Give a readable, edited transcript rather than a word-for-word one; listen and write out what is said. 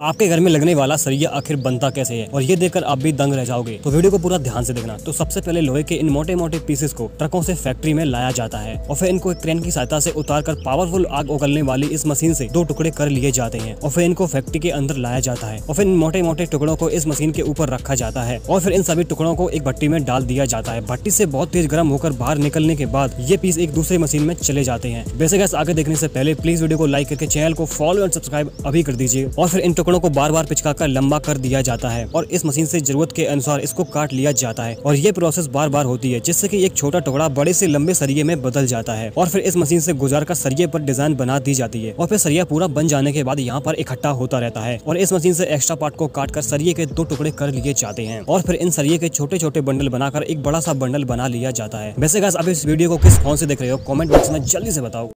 आपके घर में लगने वाला सरिया आखिर बनता कैसे है और ये देखकर आप भी दंग रह जाओगे। तो वीडियो को पूरा ध्यान से देखना। तो सबसे पहले लोहे के इन मोटे मोटे पीसेस को ट्रकों से फैक्ट्री में लाया जाता है और फिर इनको एक क्रेन की सहायता से उतारकर पावरफुल आग उगलने वाली इस मशीन से 2 टुकड़े कर लिए जाते हैं और फिर इनको फैक्ट्री के अंदर लाया जाता है और फिर इन मोटे मोटे टुकड़ों को इस मशीन के ऊपर रखा जाता है और फिर इन सभी टुकड़ों को एक भट्टी में डाल दिया जाता है। भट्टी से बहुत तेज गर्म होकर बाहर निकलने के बाद ये पीस एक दूसरे मशीन में चले जाते हैं। वैसे गाइस आगे देखने से पहले प्लीज वीडियो को लाइक करके चैनल को फॉलो और सब्सक्राइब अभी कर दीजिए और फिर इन टुकड़ों को बार बार पिचकाकर लंबा कर दिया जाता है और इस मशीन से जरूरत के अनुसार इसको काट लिया जाता है और ये प्रोसेस बार बार होती है जिससे कि एक छोटा टुकड़ा बड़े से लंबे सरिये में बदल जाता है और फिर इस मशीन से गुजार कर सरिये पर डिजाइन बना दी जाती है और फिर सरिया पूरा बन जाने के बाद यहाँ पर इकट्ठा होता रहता है और इस मशीन से एक्स्ट्रा पार्ट को काट कर सरिये के 2 टुकड़े कर लिए जाते हैं और फिर इन सरिये के छोटे छोटे बंडल बनाकर एक बड़ा सा बंडल बना लिया जाता है। वैसे गाइस आप इस वीडियो को किस फोन से देख रहे हो कमेंट बॉक्स में जल्दी से बताओ।